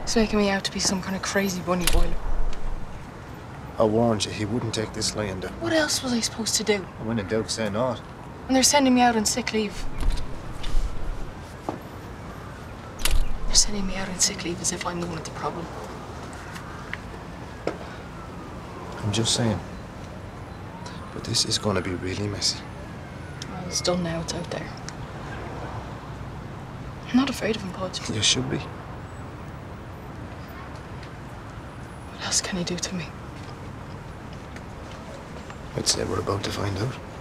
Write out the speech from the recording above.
He's making me out to be some kind of crazy bunny boiler. I warned you, he wouldn't take this lying down. What else was I supposed to do? When in doubt, say not. And they're sending me out on sick leave. They're sending me out on sick leave as if I'm the one with the problem. I'm just saying. But this is going to be really messy. Well, it's done now, it's out there. I'm not afraid of him, Paudge. You should be. What else can he do to me? I'd say we're about to find out.